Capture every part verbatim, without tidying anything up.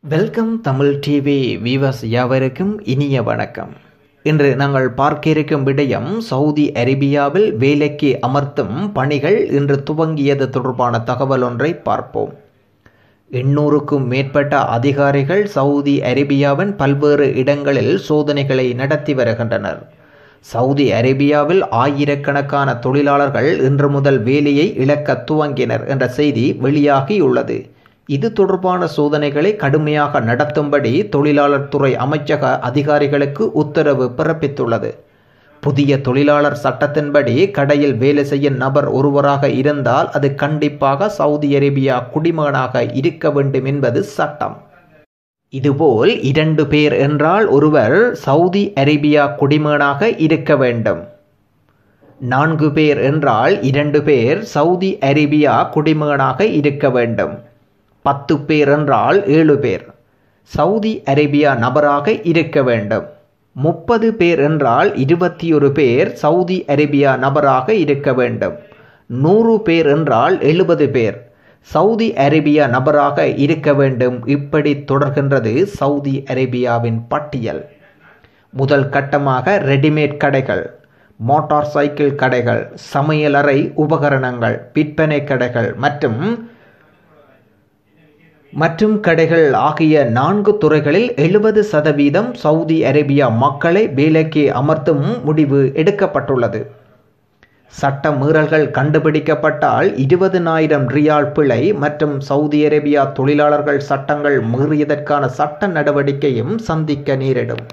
Welcome Tamil TV viewers யாவருக்கும் இனிய வணக்கம். இன்று நாங்கள் பார்க்க இருக்கும் விடயம் சவுதி அரேபியாவில் வேலைக்கு அமர்த்தும் பணிகள் இன்று துவங்கியது தொடர்பான தகவல் ஒன்றை பார்ப்போம். எண்ணூறுக்கும் மேற்பட்ட அதிகாரிகள் சவுதி அரேபியாவின் பல்வேறு இடங்களில் சோதனைகளை நடத்தி வருகின்றனர். சவுதி அரேபியாவில் ஆயிரக்கணக்கான தொழிலாளர்கள் இன்று முதல் வேலையை இழக்க துவங்கினர் என்ற செய்தி வெளியாகியுள்ளது. இது தொடர்பான சோதனைகளை கடுமையாக நடத்தும்படி தொழிலாளர் துறை அமைச்சக அதிகாரிகளுக்கு உத்தரவு பிறப்பித்துள்ளது. புதிய தொழிலாளர் சட்டத்தின்படி கடையில் வேலை செய்யும் நபர் ஒருவராக இருந்தால் அது கண்டிப்பாக சவுதி அரேபியா குடிமகனாக இருக்க வேண்டும் என்பது சட்டம். இதுபோல் இரண்டு பேர் என்றால் ஒருவர் சவுதி அரேபியா குடிமகனாக இருக்க வேண்டும். நான்கு பேர் என்றால் இரண்டு பேர் சவுதி அரேபியா குடிமகனாக இருக்க வேண்டும். பத்து பேர் என்றால் ஏழு பேர் சவுதி அரேபியா நபராக இருக்க வேண்டும். முப்பது பேர் என்றால் இருபத்தி ஒரு பேர் சவுதி அரேபியா நபராக இருக்க வேண்டும். நூறு பேர் என்றால் எழுபது பேர் சவுதி அரேபியா நபராக இருக்க வேண்டும். இப்படி தொடர்கின்றது சவுதி அரேபியாவின் பட்டியல். முதல் கட்டமாக ரெடிமேட் கடைகள், மோட்டார் சைக்கிள் கடைகள், சமையலறை உபகரணங்கள், விற்பனை கடைகள் மற்றும் மற்றும் கடைகள் ஆகிய நான்கு துறைகளில் எழுபது சதவீதம் சவுதி அரேபியா மக்களை வேலைக்கு அமர்த்தும் முடிவு எடுக்கப்பட்டுள்ளது. சட்ட மீறல்கள் கண்டுபிடிக்கப்பட்டால் இருபதனாயிரம் ரியால் பிழை மற்றும் சவுதி அரேபியா தொழிலாளர்கள் சட்டங்கள் மீறியதற்கான சட்ட நடவடிக்கையும் சந்திக்க நேரிடும்.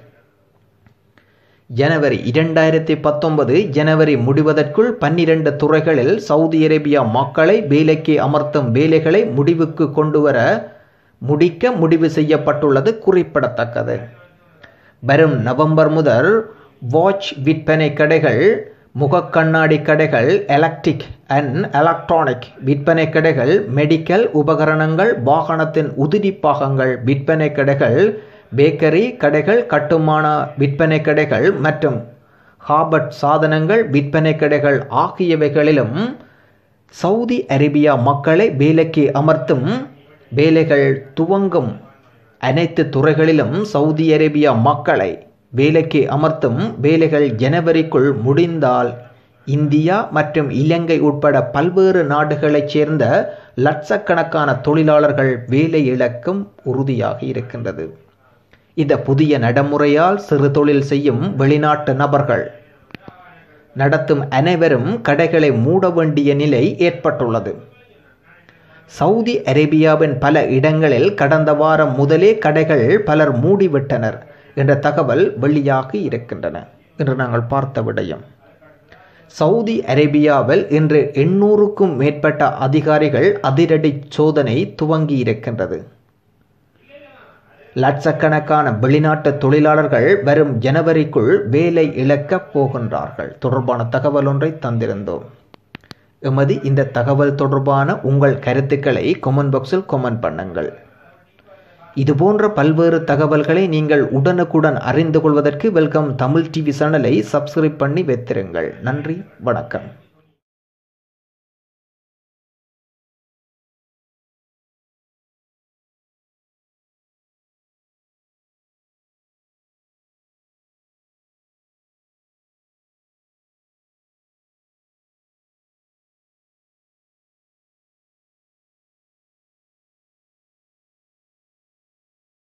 ஜனவரி இரண்டாயிரத்தி பத்தொன்பது ஜனவரி முடிவதற்குள் பன்னிரண்டு துறைகளில் சவுதி அரேபியா மக்களை வேலைக்கு அமர்த்தும் வேலைகளை முடிவுக்கு கொண்டுவர முடிக்க முடிவு செய்யப்பட்டுள்ளது குறிப்பிடத்தக்கது. வரும் நவம்பர் முதல் வாட்ச் விற்பனை கடைகள், முகக்கண்ணாடி கடைகள், எலக்ட்ரிக் அண்ட் எலக்ட்ரானிக் விற்பனை கடைகள், மெடிக்கல் உபகரணங்கள், வாகனத்தின் உதிரி பாகங்கள் விற்பனை கடைகள், பேக்கரி கடைகள், கட்டுமான விற்பனை கடைகள் மற்றும் ஹாபட் சாதனங்கள் விற்பனை கடைகள் ஆகியவைகளிலும் சவுதி அரேபியா மக்களை வேலைக்கு அமர்த்தும் வேலைகள் துவங்கும். அனைத்து துறைகளிலும் சவுதி அரேபியா மக்களை வேலைக்கு அமர்த்தும் வேலைகள் ஜனவரிக்குள் முடிந்தால் இந்தியா மற்றும் இலங்கை உட்பட பல்வேறு நாடுகளைச் சேர்ந்த லட்சக்கணக்கான தொழிலாளர்கள் வேலை இழக்கும் உறுதியாகி இருக்கின்றது. இந்த புதிய நடைமுறையால் சிறு தொழில் செய்யும் வெளிநாட்டு நபர்கள் நடத்தும் அனைவரும் கடைகளை மூட வேண்டிய நிலை ஏற்பட்டுள்ளது. சவுதி அரேபியாவின் பல இடங்களில் கடந்த வாரம் முதலே கடைகள் பலர் மூடிவிட்டனர் என்ற தகவல் வெளியாகி இருக்கின்றன என்று நாங்கள் பார்த்த விடயம். சவுதி அரேபியாவில் இன்று எண்ணூறுக்கும் மேற்பட்ட அதிகாரிகள் அதிரடி சோதனை துவங்கி இருக்கின்றது. லட்சக்கணக்கான வெளிநாட்டு தொழிலாளர்கள் வரும் ஜனவரிக்குள் வேலை இழக்கப் போகின்றார்கள் தொடர்பான தகவல் ஒன்றை தந்திருந்தோம். எமது இந்த தகவல் தொடர்பான உங்கள் கருத்துக்களை கமெண்ட் பாக்ஸில் கமெண்ட் பண்ணுங்கள். இதுபோன்ற பல்வேறு தகவல்களை நீங்கள் உடனுக்குடன் அறிந்து கொள்வதற்கு வெல்கம் தமிழ் டிவி சேனலை சப்ஸ்கிரைப் பண்ணி வைத்திருங்கள். நன்றி, வணக்கம்.